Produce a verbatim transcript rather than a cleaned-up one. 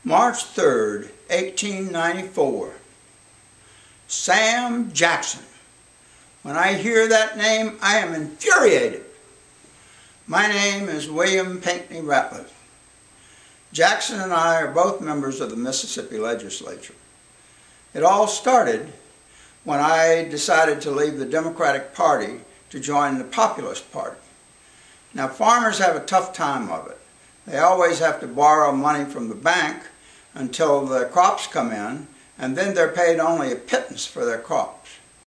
March third, eighteen ninety-four. Sam Jackson. When I hear that name, I am infuriated. My name is William Pinckney Ratliff. Jackson and I are both members of the Mississippi legislature. It all started when I decided to leave the Democratic Party to join the Populist Party. Now, farmers have a tough time of it. They always have to borrow money from the bank until the crops come in, and then they're paid only a pittance for their crops.